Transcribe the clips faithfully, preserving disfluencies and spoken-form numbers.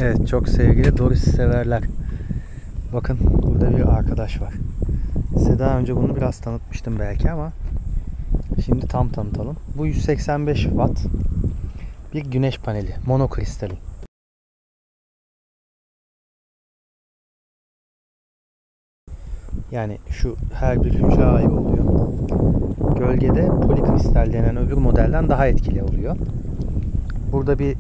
Evet, çok sevgili Doris severler. Bakın burada bir arkadaş var. Size daha önce bunu biraz tanıtmıştım belki ama şimdi tam tanıtalım. Bu yüz seksen beş watt bir güneş paneli, monokristali. Yani şu her bir hücre ayrı oluyor. Gölgede polikristal denen öbür modelden daha etkili oluyor. Burada bir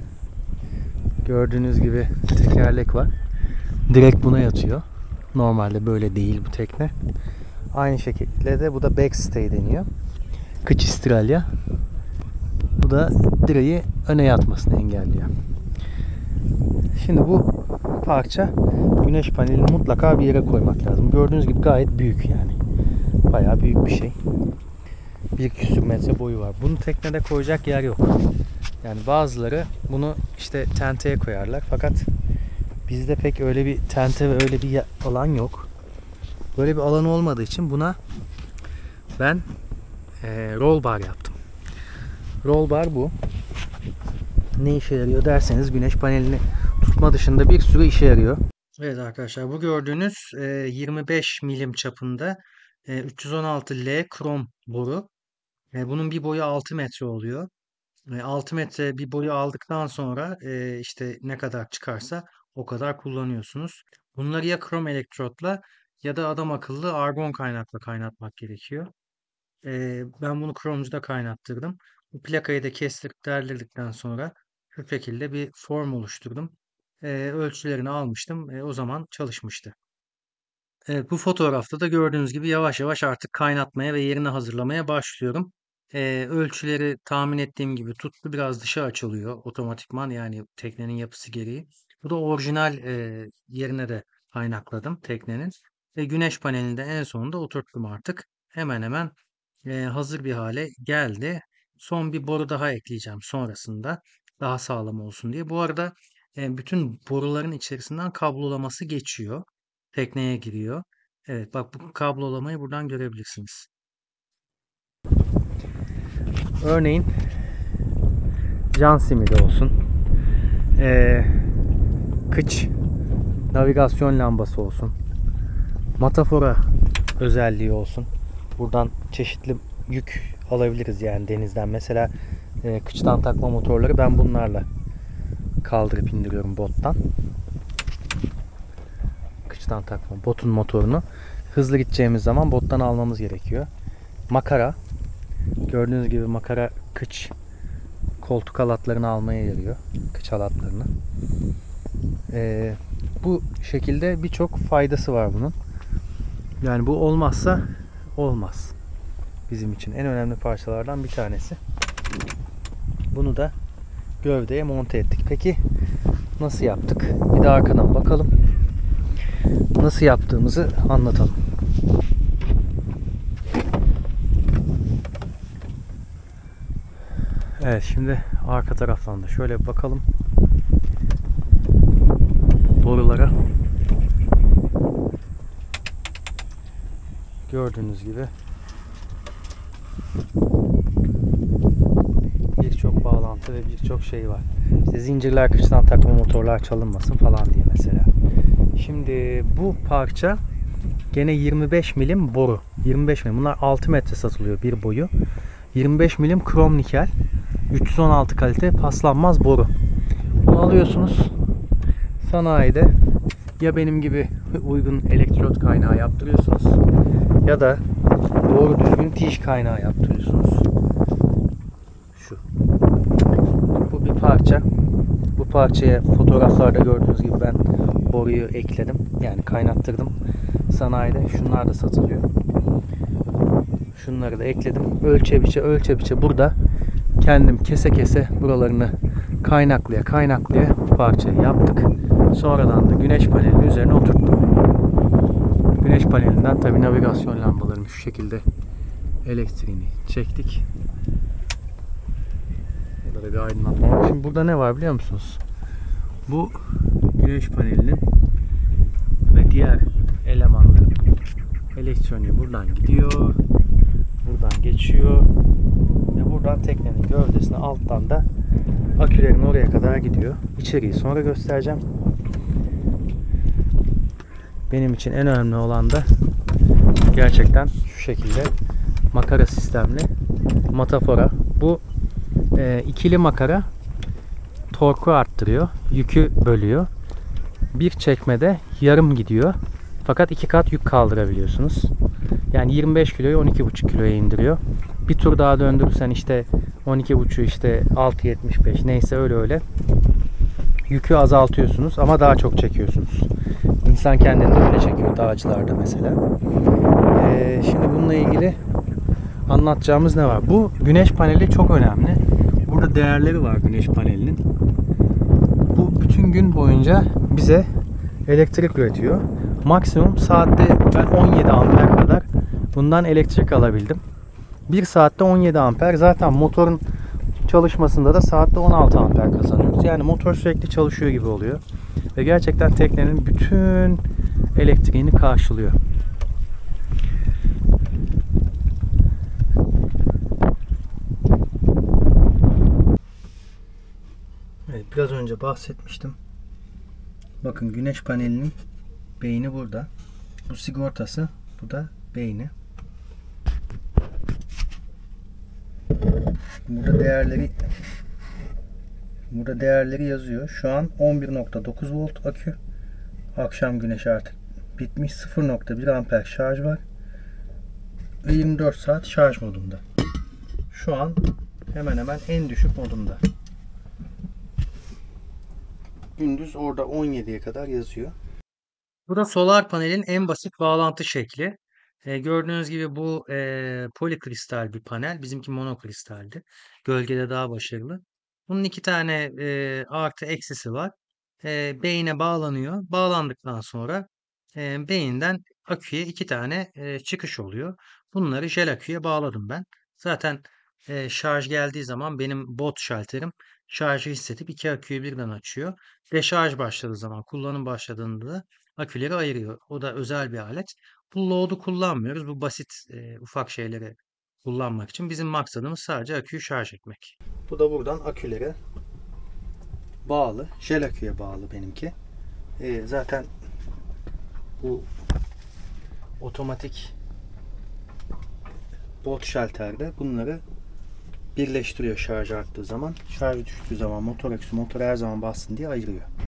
gördüğünüz gibi tekerlek var. Direkt buna yatıyor. Normalde böyle değil bu tekne. Aynı şekilde de bu da backstay deniyor. Kıç istralya. Bu da direği öne yatmasını engelliyor. Şimdi bu parça güneş panelini mutlaka bir yere koymak lazım. Gördüğünüz gibi gayet büyük yani. Bayağı büyük bir şey. Bir küsür metre boyu var. Bunu teknede koyacak yer yok. Yani bazıları bunu işte tenteye koyarlar. Fakat bizde pek öyle bir tente ve öyle bir alan yok. Böyle bir alan olmadığı için buna ben e, roll bar yaptım. Roll bar bu. Ne işe yarıyor derseniz güneş panelini tutma dışında bir sürü işe yarıyor. Evet arkadaşlar, bu gördüğünüz e, yirmi beş milim çapında e, üç yüz on altı L krom boru. E, bunun bir boyu altı metre oluyor. E, altı metre bir boyu aldıktan sonra e, işte ne kadar çıkarsa o kadar kullanıyorsunuz. Bunları ya krom elektrotla ya da adam akıllı argon kaynakla kaynatmak gerekiyor. E, ben bunu kromcuda kaynattırdım. Bu plakayı da kestirip derledikten sonra şu şekilde bir form oluşturdum. E, ölçülerini almıştım. E, o zaman çalışmıştı. Evet, bu fotoğrafta da gördüğünüz gibi yavaş yavaş artık kaynatmaya ve yerini hazırlamaya başlıyorum. Ee, ölçüleri tahmin ettiğim gibi tuttu. Biraz dışa açılıyor otomatikman, yani teknenin yapısı gereği. Bu da orijinal e, yerine de kaynakladım teknenin. Ve güneş panelini de en sonunda oturttum artık. Hemen hemen e, hazır bir hale geldi. Son bir boru daha ekleyeceğim sonrasında, daha sağlam olsun diye. Bu arada e, bütün boruların içerisinden kablolaması geçiyor. Tekneye giriyor. Evet, bak, bu kablolamayı buradan görebilirsiniz. Örneğin can simidi olsun. Ee, kıç navigasyon lambası olsun. Matafora özelliği olsun. Buradan çeşitli yük alabiliriz yani denizden. Mesela e, kıçtan takma motorları ben bunlarla kaldırıp indiriyorum bottan. Kıçtan takma botun motorunu. Hızlı gideceğimiz zaman bottan almamız gerekiyor. Makara. Gördüğünüz gibi makara kıç koltuk halatlarını almaya yarıyor. Kıç halatlarını. Ee, bu şekilde birçok faydası var bunun. Yani bu olmazsa olmaz. Bizim için en önemli parçalardan bir tanesi. Bunu da gövdeye monte ettik. Peki nasıl yaptık? Bir de arkadan bakalım. Nasıl yaptığımızı anlatalım. Evet, şimdi arka taraftan da şöyle bir bakalım borulara. Gördüğünüz gibi birçok bağlantı ve birçok şey var. İşte zincirler kıçtan takma motorlar çalınmasın falan diye mesela. Şimdi bu parça gene yirmi beş milim boru. yirmi beş milim. Bunlar altı metre satılıyor bir boyu. yirmi beş milim krom nikel. üç yüz on altı kalite paslanmaz boru. Bunu alıyorsunuz. Sanayide ya benim gibi uygun elektrot kaynağı yaptırıyorsunuz ya da doğru düzgün tiş kaynağı yaptırıyorsunuz. Şu. Bu bir parça. Bu parçaya fotoğraflarda gördüğünüz gibi ben boruyu ekledim. Yani kaynattırdım. Sanayide şunlar da satılıyor. Şunları da ekledim. Ölçe biçe ölçe biçe burada kendim kese kese buralarını kaynaklaya kaynaklaya parçayı yaptık. Sonradan da güneş panelinin üzerine oturttum. Güneş panelinden tabi navigasyon lambalarını şu şekilde elektriğini çektik. Burada bir aydınlatma var. Şimdi burada ne var biliyor musunuz? Bu güneş panelinin ve diğer elemanların elektroniği buradan gidiyor. Buradan geçiyor. Ve buradan teknenin gövdesine alttan da Akülerin oraya kadar gidiyor. İçeriği sonra göstereceğim. Benim için en önemli olan da gerçekten şu şekilde makara sistemli matafora. Bu e, ikili makara torku arttırıyor. Yükü bölüyor. Bir çekmede yarım gidiyor. Fakat iki kat yük kaldırabiliyorsunuz. Yani yirmi beş kiloyu on iki buçuk kiloya indiriyor. Bir tur daha döndürürsen işte on iki buçuk işte altı yetmiş beş neyse öyle öyle. Yükü azaltıyorsunuz ama daha çok çekiyorsunuz. İnsan kendini de öyle çekiyor dağcılarda mesela. Ee, şimdi bununla ilgili anlatacağımız ne var? Bu güneş paneli çok önemli. Burada değerleri var güneş panelinin. Bu bütün gün boyunca bize elektrik üretiyor. Maksimum saatte ben on yedi amper kadar bundan elektrik alabildim. bir saatte on yedi amper. Zaten motorun çalışmasında da saatte on altı amper kazanıyoruz. Yani motor sürekli çalışıyor gibi oluyor. Ve gerçekten teknenin bütün elektriğini karşılıyor. Evet, biraz önce bahsetmiştim. Bakın güneş panelinin beyni burada. Bu sigortası, bu da beyni. Burada değerleri burada değerleri yazıyor. Şu an on bir nokta dokuz volt akü. Akşam güneşi artık bitmiş. sıfır nokta bir amper şarj var. Ve yirmi dört saat şarj modunda. Şu an hemen hemen en düşük modunda. Gündüz orada on yediye kadar yazıyor. Bu da solar panelin en basit bağlantı şekli. E, gördüğünüz gibi bu e, polikristal bir panel. Bizimki monokristaldi. Gölgede daha başarılı. Bunun iki tane e, artı eksisi var. E, beyine bağlanıyor. Bağlandıktan sonra e, beyinden aküye iki tane e, çıkış oluyor. Bunları jel aküye bağladım ben. Zaten e, şarj geldiği zaman benim bot şalterim şarjı hissedip iki aküyü birden açıyor. Deşarj başladığı zaman, kullanım başladığında da aküleri ayırıyor. O da özel bir alet. Bu load'u kullanmıyoruz. Bu basit e, ufak şeyleri kullanmak için. Bizim maksadımız sadece aküyü şarj etmek. Bu da buradan akülere bağlı. Jel aküye bağlı benimki. E, zaten bu otomatik bot şalterde bunları birleştiriyor şarj arttığı zaman. Şarj düştüğü zaman motor aküsü motor her zaman bassın diye ayırıyor.